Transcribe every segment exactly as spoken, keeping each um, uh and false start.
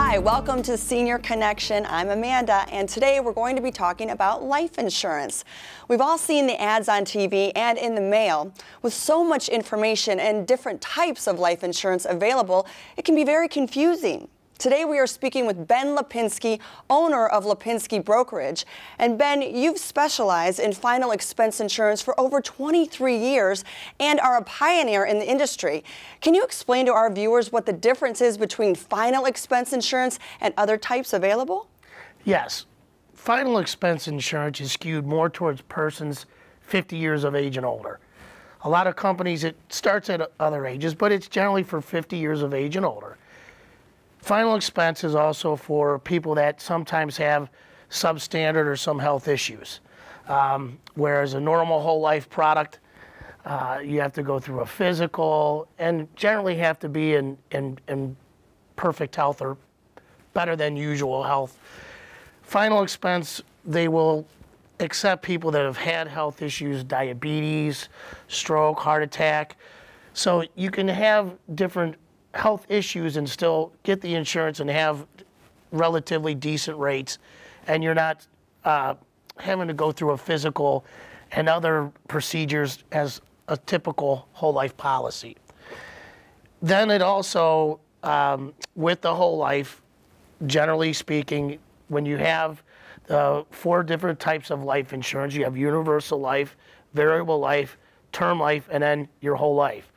Hi, welcome to Senior Connection. I'm Amanda, and today we're going to be talking about life insurance. We've all seen the ads on T V and in the mail. With so much information and different types of life insurance available, it can be very confusing. Today we are speaking with Ben Lapinski, owner of Lapinski Brokerage. And Ben, you've specialized in final expense insurance for over twenty-three years and are a pioneer in the industry. Can you explain to our viewers what the difference is between final expense insurance and other types available? Yes. Final expense insurance is skewed more towards persons fifty years of age and older. A lot of companies, it starts at other ages, but it's generally for fifty years of age and older. Final expense is also for people that sometimes have substandard or some health issues. Um, whereas a normal whole life product, uh, you have to go through a physical and generally have to be in, in, in perfect health or better than usual health. Final expense, they will accept people that have had health issues, diabetes, stroke, heart attack. So you can have different health issues and still get the insurance and have relatively decent rates, and you're not uh, having to go through a physical and other procedures as a typical whole life policy. Then it also, um, with the whole life, generally speaking, when you have uh, four different types of life insurance, you have universal life, variable life, term life, and then your whole life.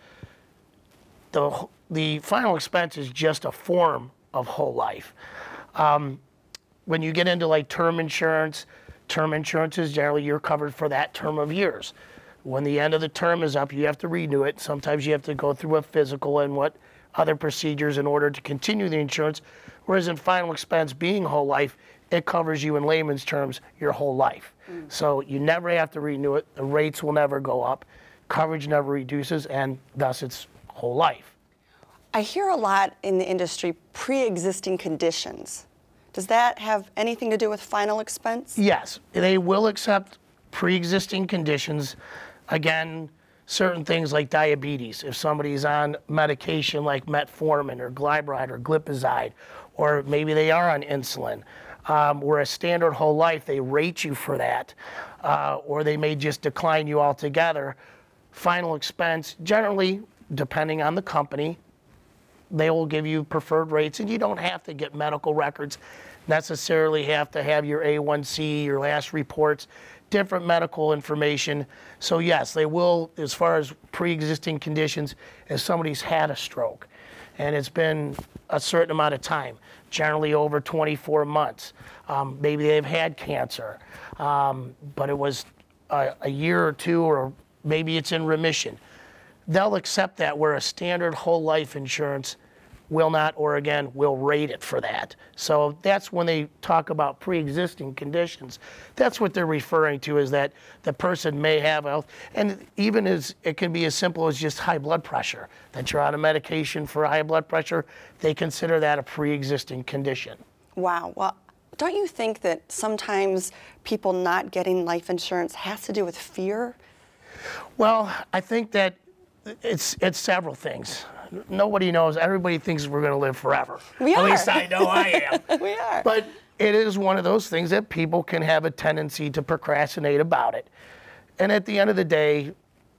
The The final expense is just a form of whole life. Um, when you get into like term insurance, term insurance is generally you're covered for that term of years. When the end of the term is up, you have to renew it. Sometimes you have to go through a physical and what other procedures in order to continue the insurance. Whereas in final expense, being whole life, it covers you in layman's terms your whole life. Mm. So you never have to renew it. The rates will never go up. Coverage never reduces, and thus it's whole life. I hear a lot in the industry pre-existing conditions. Does that have anything to do with final expense? Yes, they will accept pre-existing conditions. Again, certain things like diabetes. If somebody's on medication like metformin or glyburide or glipizide, or maybe they are on insulin, um, where a standard whole life, they rate you for that, uh, or they may just decline you altogether. Final expense, generally, depending on the company, they will give you preferred rates, and you don't have to get medical records, necessarily have to have your A one C, your last reports, different medical information. So yes, they will, as far as pre-existing conditions, if somebody's had a stroke, and it's been a certain amount of time, generally over twenty-four months. Um, maybe they've had cancer, um, but it was a, a year or two, or maybe it's in remission. They'll accept that, where a standard whole life insurance will not, or again, will rate it for that. So that's when they talk about pre-existing conditions. That's what they're referring to, is that the person may have health, and even as it can be as simple as just high blood pressure, that you're on a medication for high blood pressure, they consider that a pre-existing condition. Wow. Well, don't you think that sometimes people not getting life insurance has to do with fear? Well, I think that It's it's several things. Nobody knows. Everybody thinks we're going to live forever. We are. At least I know I am. We are. But it is one of those things that people can have a tendency to procrastinate about it. And at the end of the day,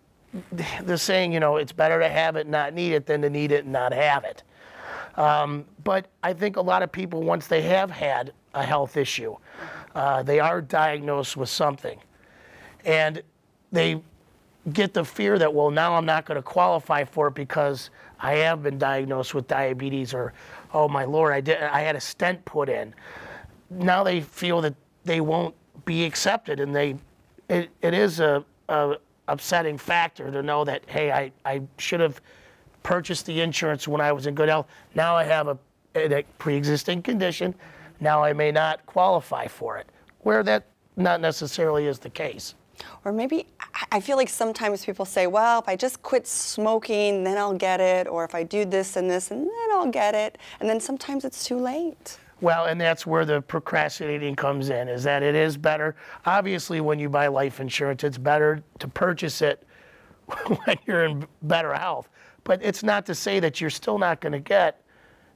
the saying, you know, it's better to have it and not need it than to need it and not have it. Um, but I think a lot of people, once they have had a health issue, uh, they are diagnosed with something, and they get the fear that, well, now I'm not going to qualify for it because I have been diagnosed with diabetes, or, oh my Lord, I did, I had a stent put in. Now they feel that they won't be accepted, and they, it, it is a, a upsetting factor to know that, hey, I, I should have purchased the insurance when I was in good health. Now I have a, a pre-existing condition. Now I may not qualify for it, where that not necessarily is the case. Or maybe, I feel like sometimes people say, well, if I just quit smoking, then I'll get it. Or if I do this and this, and then I'll get it. And then sometimes it's too late. Well, and that's where the procrastinating comes in, is that it is better. Obviously, when you buy life insurance, it's better to purchase it when you're in better health. But it's not to say that you're still not going to get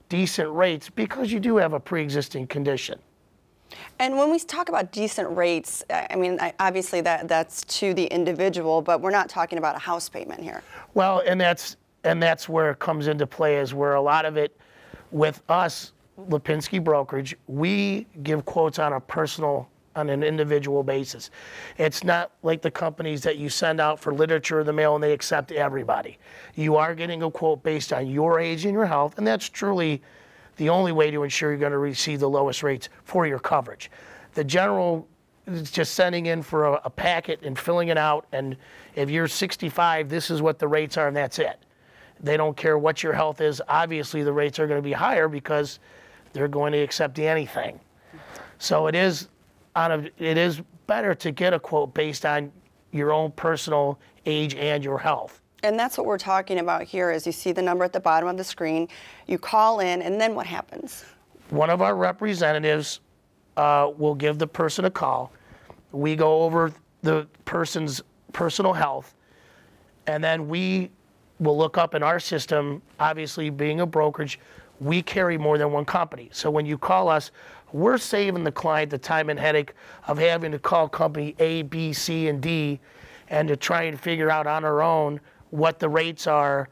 decent rates because you do have a pre-existing condition. And when we talk about decent rates, I mean, I, obviously that, that's to the individual, but we're not talking about a house payment here. Well, and that's, and that's where it comes into play, is where a lot of it, with us, Lapinski Brokerage, we give quotes on a personal, on an individual basis. It's not like the companies that you send out for literature in the mail and they accept everybody. You are getting a quote based on your age and your health, and that's truly the only way to ensure you're going to receive the lowest rates for your coverage. The general is just sending in for a, a packet and filling it out, and if you're sixty-five, this is what the rates are, and that's it. They don't care what your health is. Obviously, the rates are going to be higher because they're going to accept anything. So it is on a, it is better to get a quote based on your own personal age and your health. And that's what we're talking about here. Is you see the number at the bottom of the screen, you call in, and then what happens? One of our representatives uh, will give the person a call. We go over the person's personal health, and then we will look up in our system. Obviously, being a brokerage, we carry more than one company. So when you call us, we're saving the client the time and headache of having to call company A, B, C, and D, and to try and figure out on our own what the rates are.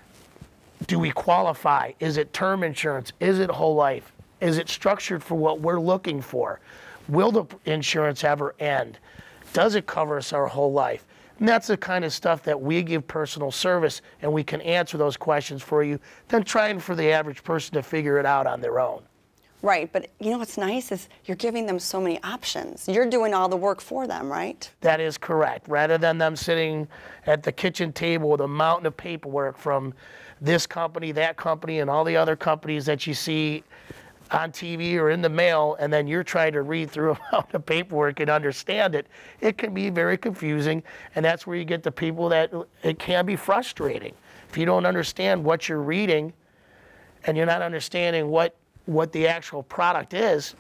Do we qualify? Is it term insurance? Is it whole life? Is it structured for what we're looking for? Will the insurance ever end? Does it cover us our whole life? And that's the kind of stuff that we give personal service, and we can answer those questions for you than trying for the average person to figure it out on their own. Right, but you know what's nice is you're giving them so many options. You're doing all the work for them, right? That is correct. Rather than them sitting at the kitchen table with a mountain of paperwork from this company, that company, and all the other companies that you see on T V or in the mail, and then you're trying to read through a mountain of paperwork and understand it, it can be very confusing, and that's where you get the people that it can be frustrating. If you don't understand what you're reading and you're not understanding what what the actual product is,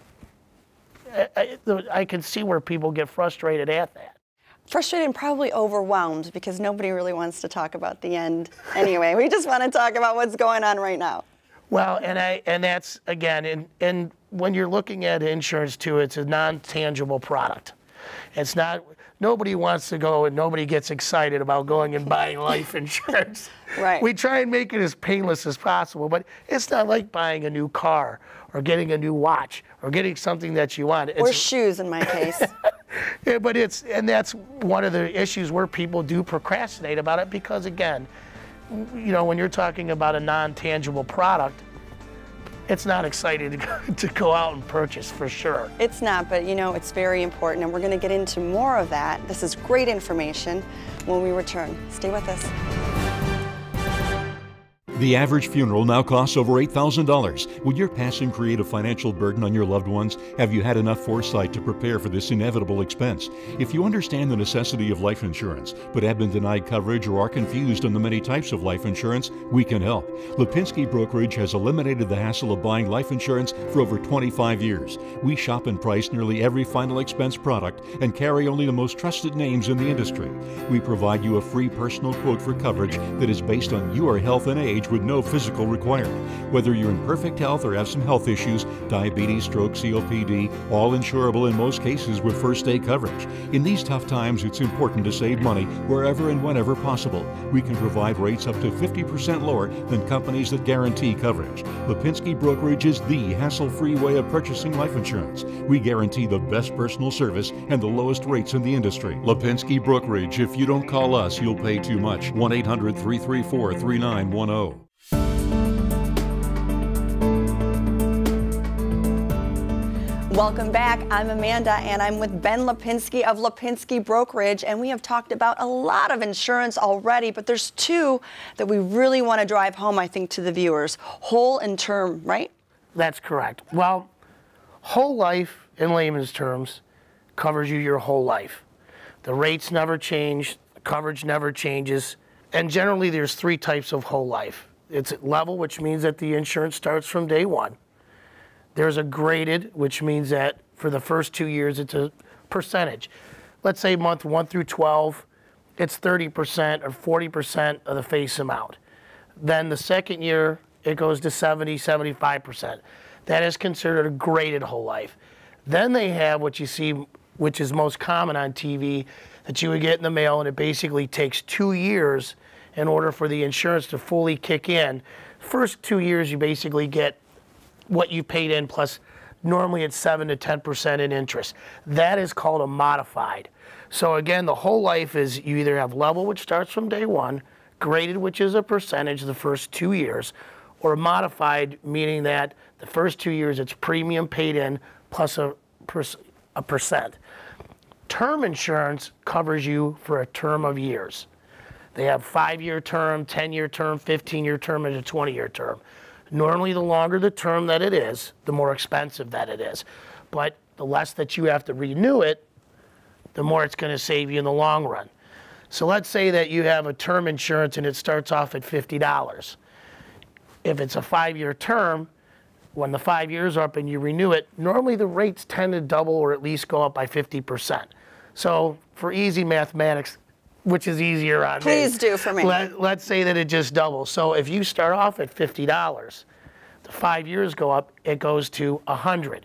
I, I, I can see where people get frustrated at that. Frustrated and probably overwhelmed because nobody really wants to talk about the end anyway. We just want to talk about what's going on right now. Well, and I and that's, again, and, and when you're looking at insurance too, it's a non-tangible product. It's not, nobody wants to go and nobody gets excited about going and buying life insurance. Right. We try and make it as painless as possible, but it's not like buying a new car or getting a new watch or getting something that you want. It's, or shoes in my case. Yeah, but it's, and that's one of the issues where people do procrastinate about it because, again, you know, when you're talking about a non-tangible product, it's not exciting to go, to go out and purchase, for sure. It's not, but you know, it's very important, and we're going to get into more of that. This is great information when we return. Stay with us. The average funeral now costs over eight thousand dollars. Would your passing create a financial burden on your loved ones? Have you had enough foresight to prepare for this inevitable expense? If you understand the necessity of life insurance, but have been denied coverage or are confused on the many types of life insurance, we can help. Lapinski Brokerage has eliminated the hassle of buying life insurance for over twenty-five years. We shop and price nearly every final expense product and carry only the most trusted names in the industry. We provide you a free personal quote for coverage that is based on your health and age with no physical requirement. Whether you're in perfect health or have some health issues, diabetes, stroke, C O P D, all insurable in most cases with first day coverage. In these tough times, it's important to save money wherever and whenever possible. We can provide rates up to fifty percent lower than companies that guarantee coverage. Lapinski Brokerage is the hassle-free way of purchasing life insurance. We guarantee the best personal service and the lowest rates in the industry. Lapinski Brokerage. If you don't call us, you'll pay too much. one eight hundred, three three four, three nine one zero. Welcome back. I'm Amanda, and I'm with Ben Lapinski of Lapinski Brokerage, and we have talked about a lot of insurance already, but there's two that we really want to drive home, I think, to the viewers. Whole and term, right? That's correct. Well, whole life, in layman's terms, covers you your whole life. The rates never change, the coverage never changes, and generally there's three types of whole life. It's level, which means that the insurance starts from day one. There's a graded, which means that for the first two years, it's a percentage. Let's say month one through twelve, it's thirty percent or forty percent of the face amount. Then the second year, it goes to seventy, seventy-five percent. That is considered a graded whole life. Then they have what you see, which is most common on T V, that you would get in the mail, and it basically takes two years in order for the insurance to fully kick in. First two years, you basically get what you paid in plus normally it's seven to ten percent in interest. That is called a modified. So again, the whole life is you either have level, which starts from day one, graded, which is a percentage the first two years, or modified, meaning that the first two years it's premium paid in plus a, per, a percent. Term insurance covers you for a term of years. They have five-year term, ten-year term, fifteen-year term, and a twenty-year term. Normally, the longer the term that it is, the more expensive that it is. But the less that you have to renew it, the more it's going to save you in the long run. So let's say that you have a term insurance and it starts off at fifty dollars. If it's a five-year term, when the five years are up and you renew it, normally the rates tend to double or at least go up by fifty percent. So for easy mathematics, which is easier on me. Please do for me. Let, let's say that it just doubles. So if you start off at fifty dollars, the five years go up, it goes to one hundred.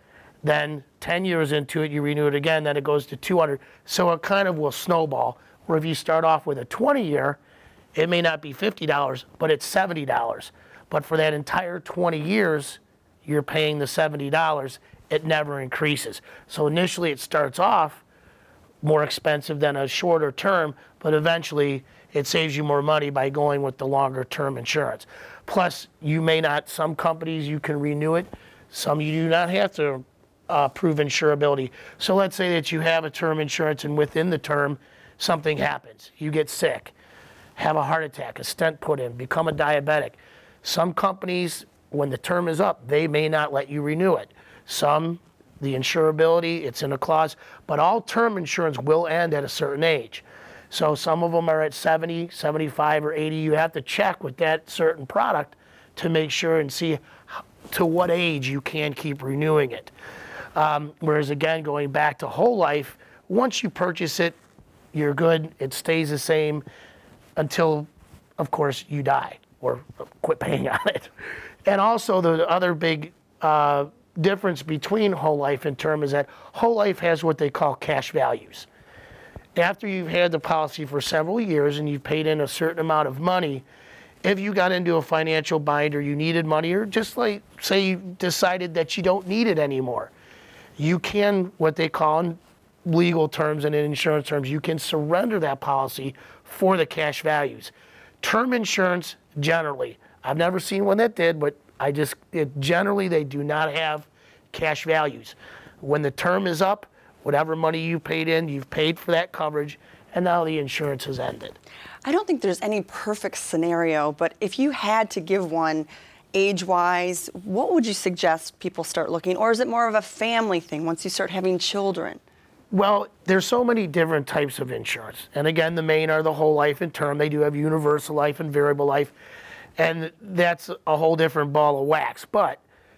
Then ten years into it, you renew it again, then it goes to two hundred. So it kind of will snowball, where if you start off with a twenty year, it may not be fifty dollars, but it's seventy dollars. But for that entire twenty years, you're paying the seventy dollars. It never increases. So initially it starts off more expensive than a shorter term, but eventually it saves you more money by going with the longer term insurance. Plus, you may not, some companies you can renew it, some you do not have to uh, prove insurability. So let's say that you have a term insurance and within the term, something happens. You get sick, have a heart attack, a stent put in, become a diabetic. Some companies, when the term is up, they may not let you renew it. Some, the insurability, it's in a clause, but all term insurance will end at a certain age. So some of them are at seventy, seventy-five, or eighty. You have to check with that certain product to make sure and see to what age you can keep renewing it. Um, whereas again, going back to whole life, once you purchase it, you're good. It stays the same until, of course, you die or quit paying on it. And also the other big uh, difference between whole life and term is that whole life has what they call cash values. After you've had the policy for several years and you've paid in a certain amount of money, if you got into a financial bind or you needed money, or just like say you decided that you don't need it anymore, you can, what they call in legal terms and in insurance terms, you can surrender that policy for the cash values. Term insurance, generally, I've never seen one that did, but I just, it, generally they do not have cash values. When the term is up, whatever money you paid in, you've paid for that coverage, and now the insurance has ended. I don't think there's any perfect scenario, but if you had to give one age-wise, what would you suggest people start looking? Or is it more of a family thing once you start having children? Well, there's so many different types of insurance. And again, the main are the whole life and term. They do have universal life and variable life. And that's a whole different ball of wax. But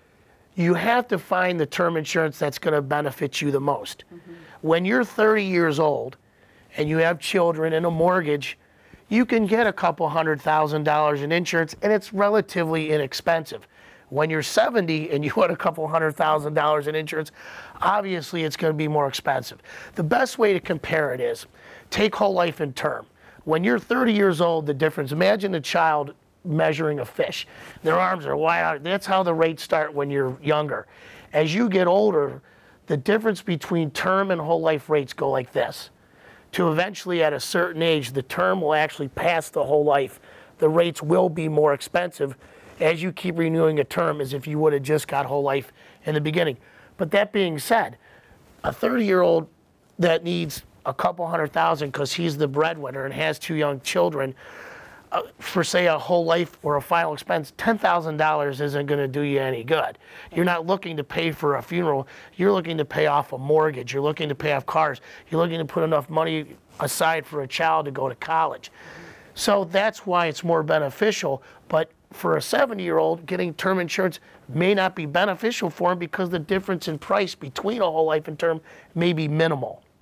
you have to find the term insurance that's going to benefit you the most. Mm-hmm. When you're thirty years old and you have children and a mortgage, you can get a couple hundred thousand dollars in insurance, and it's relatively inexpensive. When you're seventy and you want a couple hundred thousand dollars in insurance, obviously it's going to be more expensive. The best way to compare it is take whole life and term. When you're thirty years old, the difference, imagine a child measuring a fish. Their arms are wide out. That's how the rates start when you're younger. As you get older, the difference between term and whole life rates go like this. To eventually, at a certain age, the term will actually pass the whole life. The rates will be more expensive as you keep renewing a term as if you would have just got whole life in the beginning. But that being said, a thirty-year-old that needs a couple hundred thousand because he's the breadwinner and has two young children, uh, for say a whole life or a final expense, ten thousand dollars isn't going to do you any good. You're not looking to pay for a funeral. You're looking to pay off a mortgage. You're looking to pay off cars. You're looking to put enough money aside for a child to go to college. So that's why it's more beneficial. But for a seventy-year-old, getting term insurance may not be beneficial for him because the difference in price between a whole life and term may be minimal.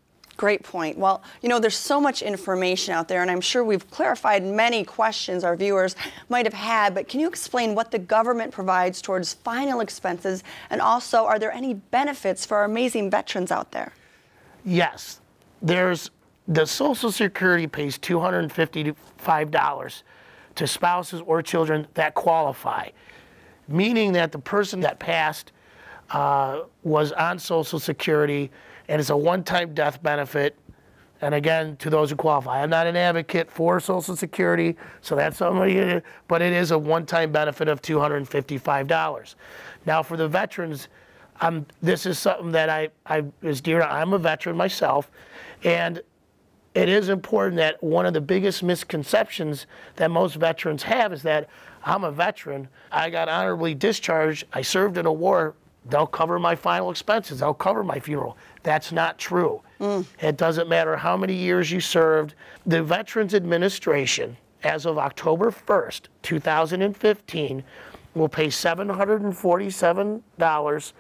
great point. Well, you know, there's so much information out there, and I'm sure we've clarified many questions our viewers might have had, but can you explain what the government provides towards final expenses, and also are there any benefits for our amazing veterans out there? Yes. There's the Social Security pays two hundred fifty-five dollars to spouses or children that qualify, meaning that the person that passed uh, was on Social Security, and it's a one-time death benefit. And again, to those who qualify, I'm not an advocate for Social Security, so that's somebody, but it is a one-time benefit of two hundred fifty-five dollars. Now, for the veterans, um, this is something that I, I is dear. I'm a veteran myself, and it is important that one of the biggest misconceptions that most veterans have is that I'm a veteran, I got honorably discharged, I served in a war, they'll cover my final expenses, they'll cover my funeral. That's not true. Mm. It doesn't matter how many years you served. The Veterans Administration, as of October first, two thousand fifteen, will pay seven hundred forty-seven dollars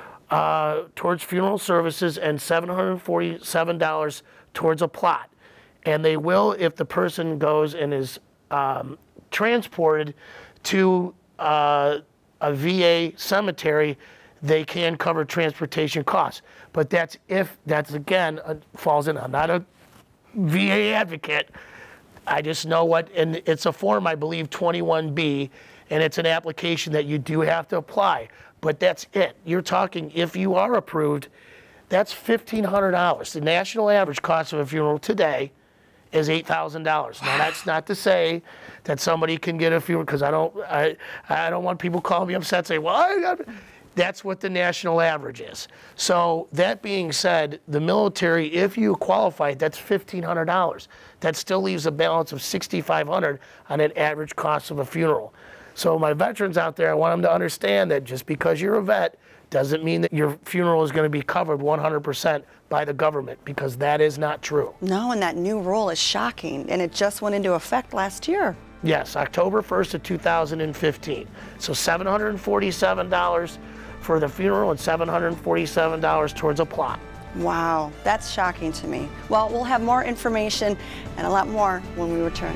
uh, towards funeral services and seven hundred forty-seven dollars towards a plot. And they will, if the person goes and is um, transported to uh, a V A cemetery, they can cover transportation costs. But that's if, that's again, uh, falls in, I'm not a V A advocate, I just know what, and it's a form, I believe, twenty-one B, and it's an application that you do have to apply. But that's it. You're talking, if you are approved, that's fifteen hundred dollars. The national average cost of a funeral today is eight thousand dollars. Now, that's not to say that somebody can get a funeral, because I don't, I, I don't want people calling me upset saying, well, I got, that's what the national average is. So that being said, the military, if you qualify, that's fifteen hundred dollars. That still leaves a balance of sixty-five hundred dollars on an average cost of a funeral. So my veterans out there, I want them to understand that just because you're a vet doesn't mean that your funeral is going to be covered one hundred percent by the government, because that is not true. No, and that new rule is shocking, and it just went into effect last year. Yes, October first of two thousand fifteen. So seven hundred forty-seven dollars for the funeral and seven hundred forty-seven dollars towards a plot. Wow, that's shocking to me. Well, we'll have more information and a lot more when we return.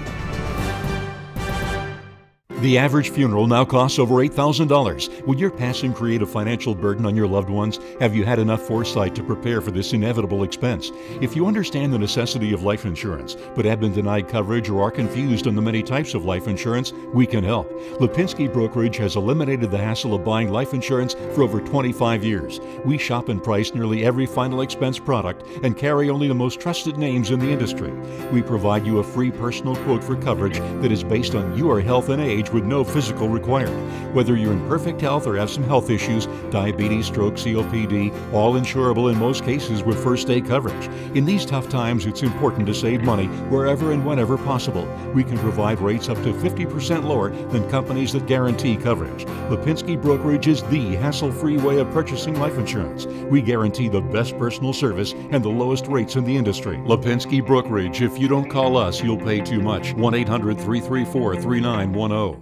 The average funeral now costs over eight thousand dollars. Would your passing create a financial burden on your loved ones? Have you had enough foresight to prepare for this inevitable expense? If you understand the necessity of life insurance, but have been denied coverage or are confused on the many types of life insurance, we can help. Lapinski Brokerage has eliminated the hassle of buying life insurance for over twenty-five years. We shop and price nearly every final expense product and carry only the most trusted names in the industry. We provide you a free personal quote for coverage that is based on your health and age, with no physical required. Whether you're in perfect health or have some health issues, diabetes, stroke, C O P D, all insurable in most cases with first day coverage. In these tough times, it's important to save money wherever and whenever possible. We can provide rates up to fifty percent lower than companies that guarantee coverage. Lapinski Brokerage is the hassle-free way of purchasing life insurance. We guarantee the best personal service and the lowest rates in the industry. Lapinski Brokerage. If you don't call us, you'll pay too much. one eight hundred, three three four, three nine one zero.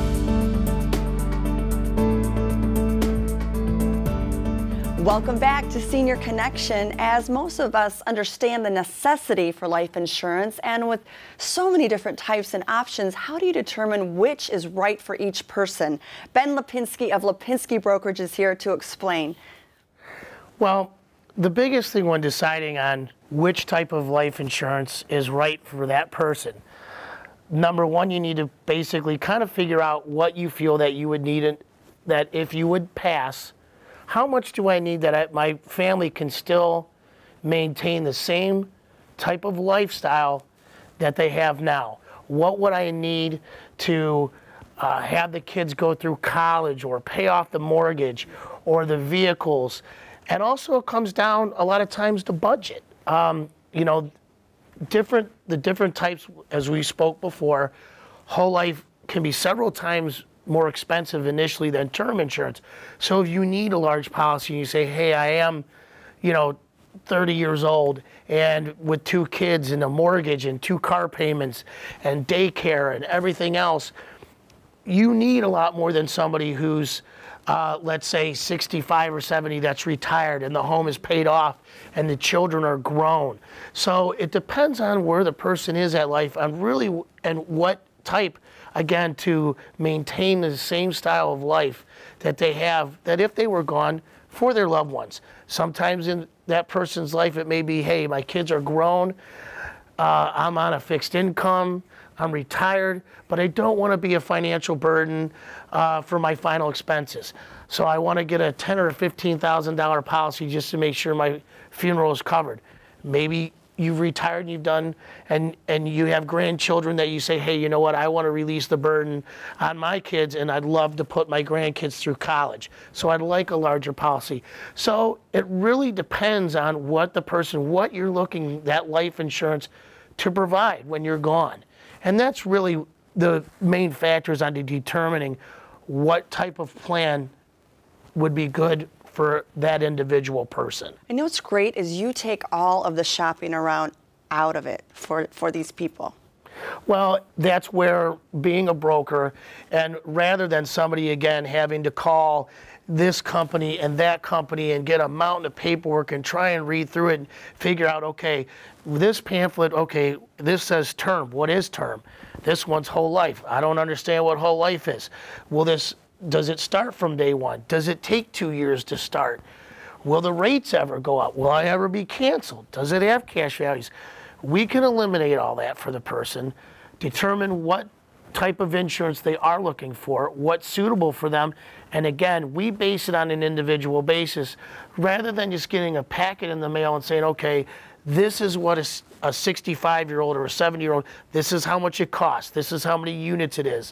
Welcome back to Senior Connection. As most of us understand the necessity for life insurance, and with so many different types and options, how do you determine which is right for each person? Ben Lapinski of Lapinski Brokerage is here to explain. Well, the biggest thing when deciding on which type of life insurance is right for that person, number one, you need to basically kind of figure out what you feel that you would need, that if you would pass, how much do I need that I, my family can still maintain the same type of lifestyle that they have now? What would I need to uh, have the kids go through college or pay off the mortgage or the vehicles? And also it comes down a lot of times to budget. Um, you know, different the different types, as we spoke before, whole life can be several times more expensive initially than term insurance. So if you need a large policy and you say, hey, I am, you know, thirty years old and with two kids and a mortgage and two car payments and daycare and everything else, you need a lot more than somebody who's uh, let's say sixty-five or seventy that's retired and the home is paid off and the children are grown. So it depends on where the person is at life, on really, and what type, again, to maintain the same style of life that they have, that if they were gone, for their loved ones. Sometimes in that person's life it may be, hey, my kids are grown, uh, I'm on a fixed income, I'm retired, but I don't want to be a financial burden uh, for my final expenses. So I want to get a ten or fifteen thousand dollar policy just to make sure my funeral is covered. Maybe you've retired and you've done, and, and you have grandchildren that you say, hey, you know what, I want to release the burden on my kids and I'd love to put my grandkids through college. So I'd like a larger policy. So it really depends on what the person, what you're looking, that life insurance to provide when you're gone. And that's really the main factors on determining what type of plan would be good for that individual person. I know what's great is you take all of the shopping around out of it for, for these people. Well, that's where being a broker, and rather than somebody, again, having to call this company and that company and get a mountain of paperwork and try and read through it and figure out, okay, this pamphlet, okay, this says term. What is term? This one's whole life. I don't understand what whole life is. Will this, does it start from day one? Does it take two years to start? Will the rates ever go up? Will I ever be canceled? Does it have cash values? We can eliminate all that for the person, determine what type of insurance they are looking for, what's suitable for them, and again, we base it on an individual basis rather than just getting a packet in the mail and saying, okay, this is what a sixty-five-year-old or a seventy-year-old, this is how much it costs, this is how many units it is.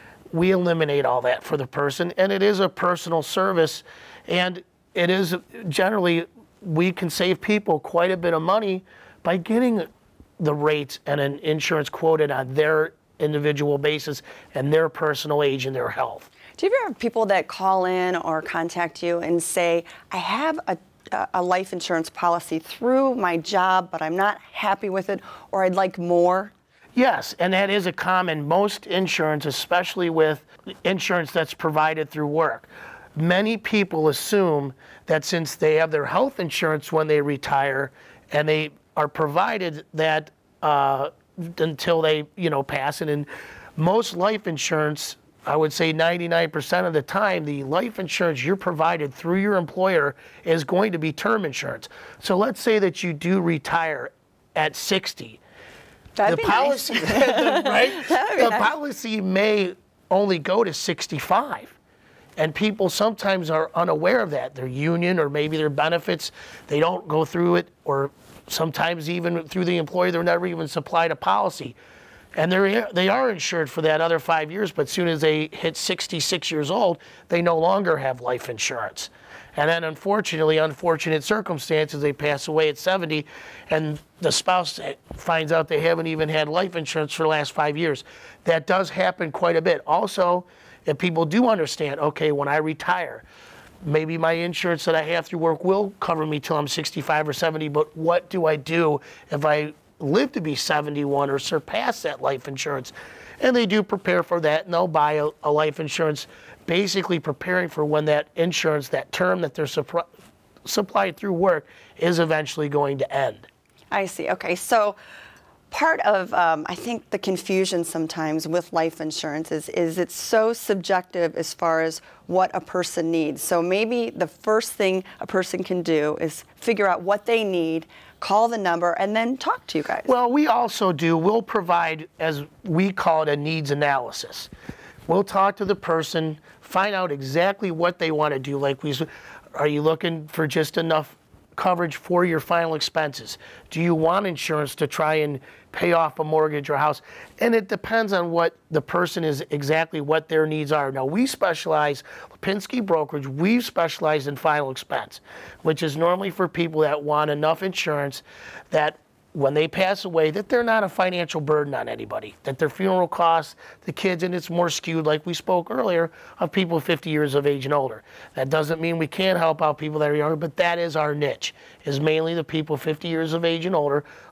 We eliminate all that for the person, and it is a personal service, and it is generally, we can save people quite a bit of money by getting the rates and an insurance quoted on their individual basis and their personal age and their health. Do you ever have people that call in or contact you and say, I have a, a life insurance policy through my job, but I'm not happy with it, or I'd like more? Yes, and that is a common, most insurance, especially with insurance that's provided through work. Many people assume that since they have their health insurance when they retire and they are provided that uh, until they, you know, pass it. And most life insurance, I would say ninety-nine percent of the time, the life insurance you're provided through your employer is going to be term insurance. So let's say that you do retire at sixty. That'd the be policy, nice. right? That'd be the nice. policy may only go to sixty-five. And people sometimes are unaware of that. Their union or maybe their benefits, they don't go through it, or sometimes even through the employer, they're never even supplied a policy. And they're, they are insured for that other five years, but as soon as they hit sixty-six years old, they no longer have life insurance. And then unfortunately, unfortunate circumstances, they pass away at seventy, and the spouse finds out they haven't even had life insurance for the last five years. That does happen quite a bit. Also, if people do understand, okay, when I retire, maybe my insurance that I have through work will cover me till I'm sixty-five or seventy, but what do I do if I live to be seventy-one or surpass that life insurance? And they do prepare for that, and they'll buy a, a life insurance, basically preparing for when that insurance, that term that they're suppl- supplied through work is eventually going to end. I see. Okay, so part of, um, I think, the confusion sometimes with life insurance is, is it's so subjective as far as what a person needs. So maybe the first thing a person can do is figure out what they need, call the number, and then talk to you guys. Well, we also do, we'll provide, as we call it, a needs analysis. We'll talk to the person, find out exactly what they want to do. Like, we, are you looking for just enough coverage for your final expenses? Do you want insurance to try and pay off a mortgage or a house? And it depends on what the person is, exactly what their needs are. Now, we specialize, Lapinski Brokerage, we specialize in final expense, which is normally for people that want enough insurance that when they pass away, that they're not a financial burden on anybody, that their funeral costs, the kids, and it's more skewed, like we spoke earlier, of people fifty years of age and older. That doesn't mean we can't help out people that are younger, but that is our niche, is mainly the people fifty years of age and older.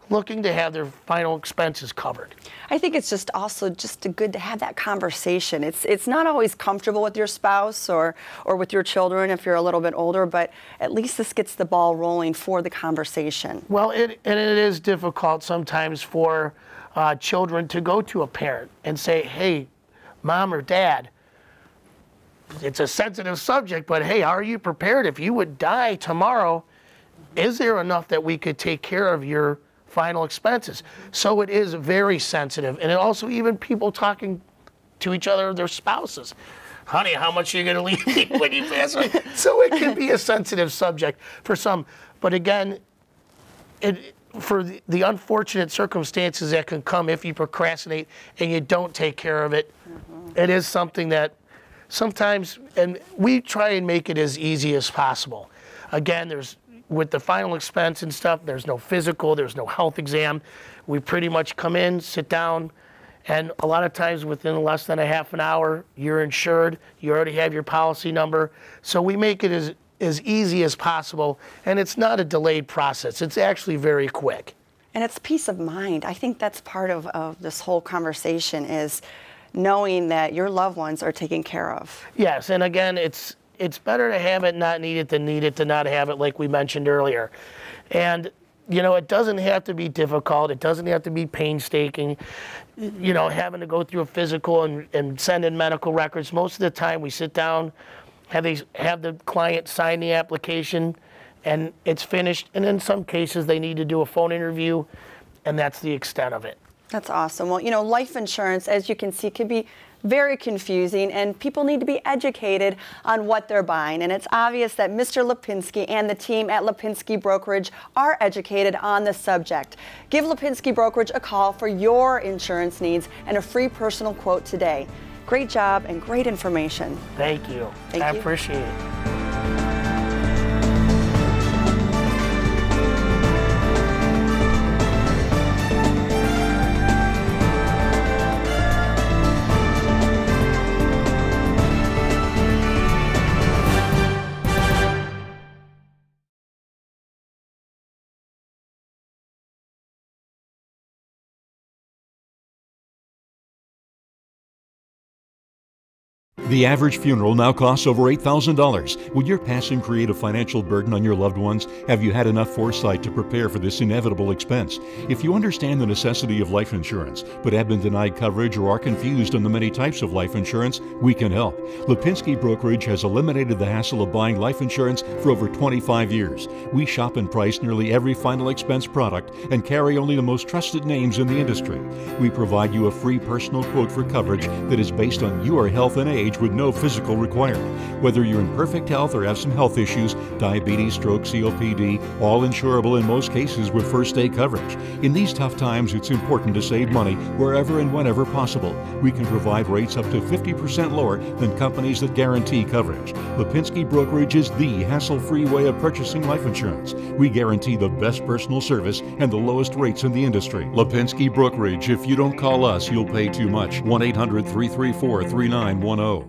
looking to have their final expenses covered. I think it's just also just good to have that conversation. It's it's not always comfortable with your spouse or or with your children if you're a little bit older, but at least this gets the ball rolling for the conversation. Well, it, and it is difficult sometimes for uh, children to go to a parent and say, hey, mom or dad, it's a sensitive subject, but hey, are you prepared? If you would die tomorrow, is there enough that we could take care of your final expenses? So it is very sensitive. And it also even people talking to each other, their spouses. Honey, how much are you going to leave me when you pass away? So it can be a sensitive subject for some. But again, it, for the, the unfortunate circumstances that can come if you procrastinate and you don't take care of it, mm-hmm. it is something that sometimes, and we try and make it as easy as possible. Again, there's with the final expense and stuff, there's no physical, there's no health exam. We pretty much come in, sit down, and a lot of times within less than a half an hour, you're insured, you already have your policy number. So we make it as, as easy as possible, and it's not a delayed process. It's actually very quick. And it's peace of mind. I think that's part of, of this whole conversation is knowing that your loved ones are taken care of. Yes, and again, it's it's better to have it, not need it, than need it to not have it, like we mentioned earlier. And, you know, it doesn't have to be difficult. It doesn't have to be painstaking, you know, having to go through a physical and, and send in medical records. Most of the time we sit down, have, they, have the client sign the application, and it's finished. And in some cases, they need to do a phone interview, and that's the extent of it. That's awesome. Well, you know, life insurance, as you can see, can be very confusing, and people need to be educated on what they're buying. And it's obvious that Mister Lapinski and the team at Lapinski Brokerage are educated on the subject. Give Lapinski Brokerage a call for your insurance needs and a free personal quote today. Great job and great information. Thank you. Thank I you. appreciate it. The average funeral now costs over eight thousand dollars. Would your passing create a financial burden on your loved ones? Have you had enough foresight to prepare for this inevitable expense? If you understand the necessity of life insurance, but have been denied coverage or are confused on the many types of life insurance, we can help. Lapinski Brokerage has eliminated the hassle of buying life insurance for over twenty-five years. We shop and price nearly every final expense product and carry only the most trusted names in the industry. We provide you a free personal quote for coverage that is based on your health and age with no physical required. Whether you're in perfect health or have some health issues, diabetes, stroke, C O P D, all insurable in most cases with first day coverage. In these tough times, it's important to save money wherever and whenever possible. We can provide rates up to fifty percent lower than companies that guarantee coverage. Lapinski Brokerage is the hassle-free way of purchasing life insurance. We guarantee the best personal service and the lowest rates in the industry. Lapinski Brokerage. If you don't call us, you'll pay too much. one eight hundred, three three four, three nine one zero.